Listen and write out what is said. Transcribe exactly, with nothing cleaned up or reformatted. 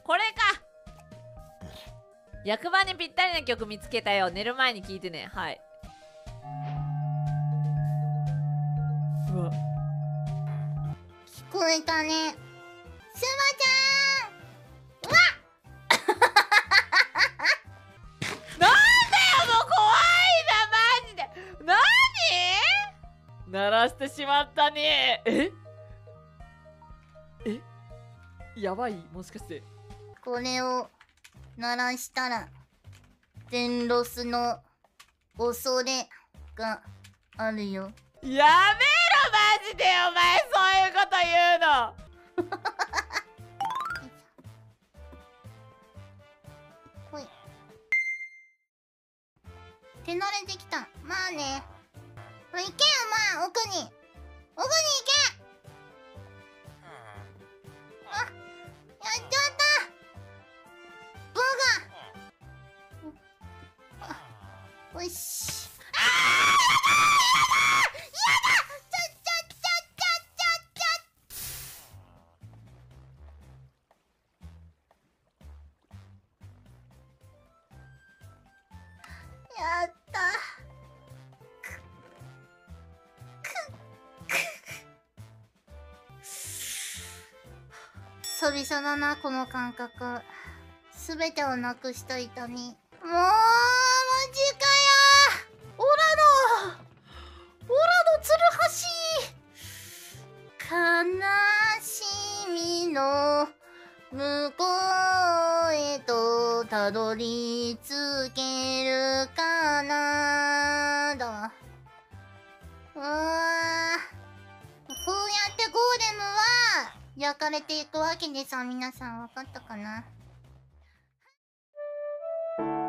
これか。役場にぴったりな曲見つけたよ。寝る前に聞いてね。はい。うわ、 聞こえたね。すまちゃん。うわなんだよ、もう怖いな、マジで。なに鳴らしてしまったね。ええやばい、もしかして。 これを鳴らしたら全ロスの恐れがあるよ。 やめろ、マジで。お前そういうこと言うの。 ほい。手慣れてきた。まあね。ほら行けよ、まあ奥に奥に行け。あ、やっちゃったボガ。あ、よし。あー、やだやだやだ、ちゃちゃちゃちゃちゃ。やった久々だな、この感覚。すべてをなくした痛み。もうマジかよ。オラのオラのツルハシ、悲しみの向こうへとたどり着けるかなだ。うわー、こうやってゴーレムは焼かれていくわけでさ、皆さん分かったかな。